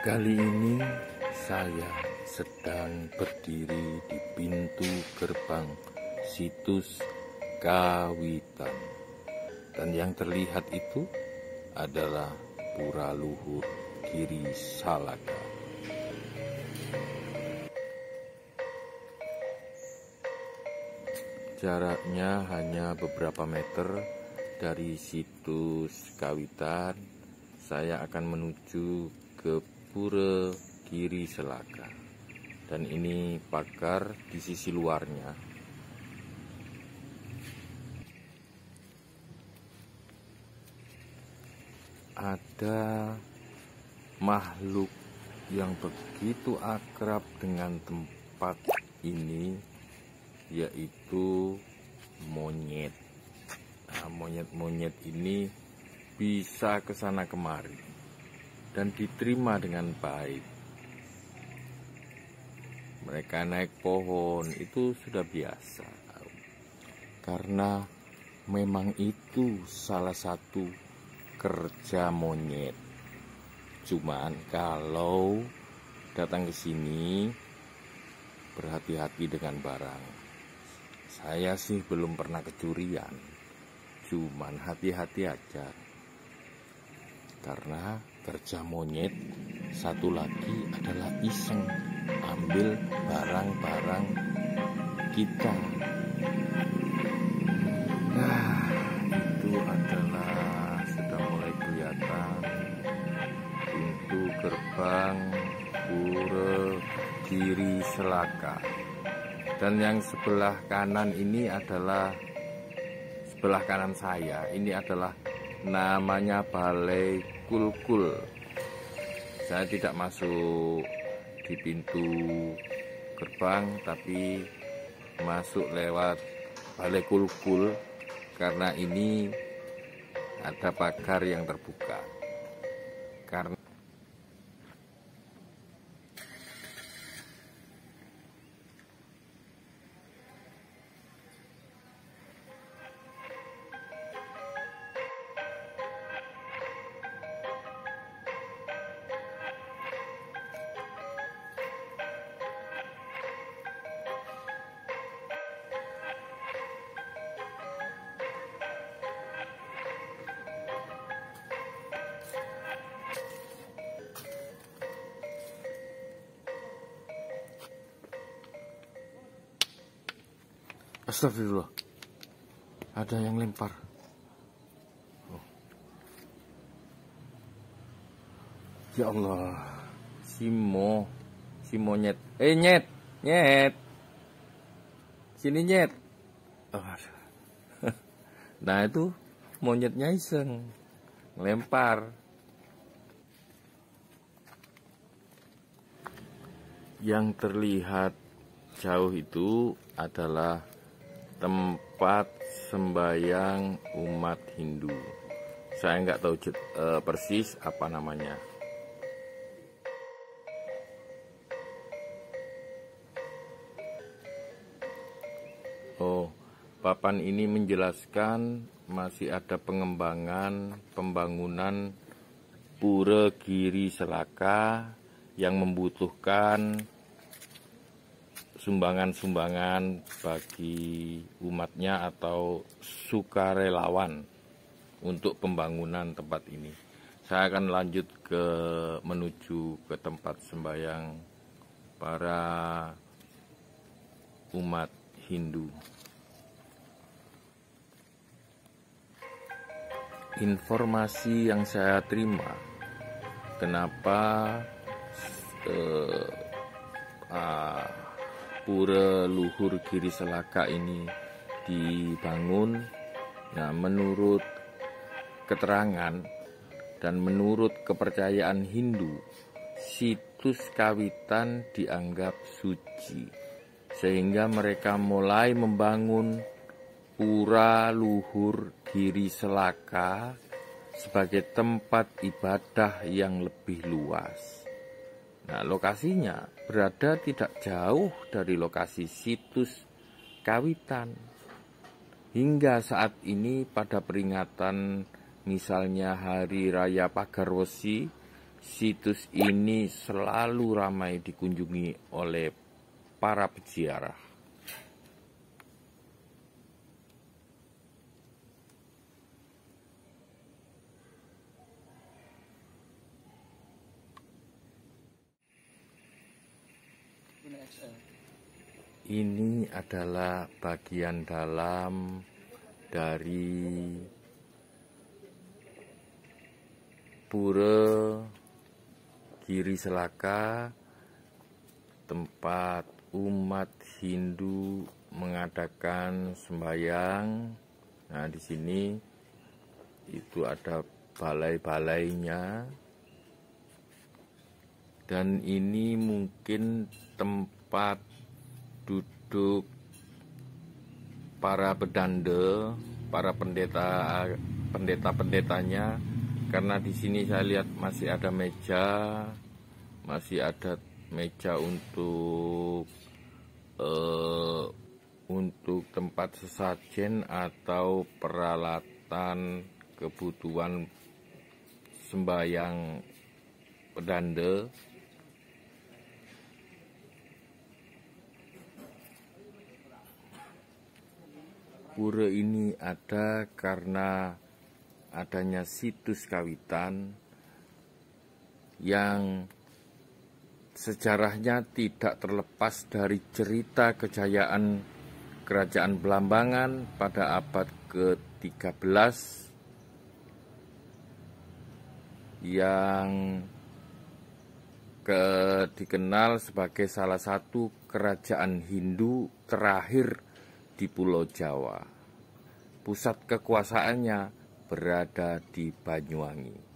Kali ini saya sedang berdiri di pintu gerbang situs Kawitan, dan yang terlihat itu adalah Pura Luhur Giri Salaka. Jaraknya hanya beberapa meter dari situs Kawitan. Saya akan menuju ke Pura Giri Salaka, dan ini pagar di sisi luarnya. Ada makhluk yang begitu akrab dengan tempat ini, yaitu monyet. Nah, monyet-monyet ini bisa ke sana kemari dan diterima dengan baik. Mereka naik pohon itu sudah biasa, karena memang itu salah satu kerja monyet. Cuman kalau datang ke sini, berhati-hati dengan barang. Saya sih belum pernah kecurian, cuman hati-hati aja. Karena kerja monyet satu lagi adalah iseng ambil barang-barang kita. Nah, itu adalah sudah mulai kelihatan pintu gerbang Pura Giri Salaka. Dan yang sebelah kanan ini adalah, sebelah kanan saya ini adalah namanya Balai Kulkul. Saya tidak masuk di pintu gerbang, tapi masuk lewat Balai Kulkul karena ini ada pagar yang terbuka. Karena astagfirullah, ada yang lempar. Ya Allah, si monyet. Nyet. Sini nyet. Nah itu monyetnya iseng lempar. Yang terlihat jauh itu adalah tempat sembayang umat Hindu. Saya nggak tahu persis apa namanya. Oh, papan ini menjelaskan masih ada pengembangan pembangunan Pura Giri Salaka yang membutuhkan sumbangan-sumbangan bagi umatnya atau sukarelawan untuk pembangunan tempat ini. Saya akan lanjut menuju ke tempat sembahyang para umat Hindu. Informasi yang saya terima, kenapa Pura Luhur Giri Salaka ini dibangun. Nah, menurut keterangan dan menurut kepercayaan Hindu, situs Kawitan dianggap suci, sehingga mereka mulai membangun Pura Luhur Giri Salaka sebagai tempat ibadah yang lebih luas. Nah, lokasinya berada tidak jauh dari lokasi situs Kawitan. Hingga saat ini pada peringatan misalnya Hari Raya Pagar Wesi, situs ini selalu ramai dikunjungi oleh para peziarah. Ini adalah bagian dalam dari Pura Giri Selaka, tempat umat Hindu mengadakan sembahyang. Nah, di sini itu ada balai-balainya. Dan ini mungkin tempat duduk para bedanda, para pendeta-pendetanya, karena di sini saya lihat masih ada meja untuk tempat sesajen atau peralatan kebutuhan sembahyang bedanda. Pura ini ada karena adanya situs kawitan yang sejarahnya tidak terlepas dari cerita kejayaan Kerajaan Belambangan pada abad ke-13 yang dikenal sebagai salah satu kerajaan Hindu terakhir di Pulau Jawa. Pusat kekuasaannya berada di Banyuwangi.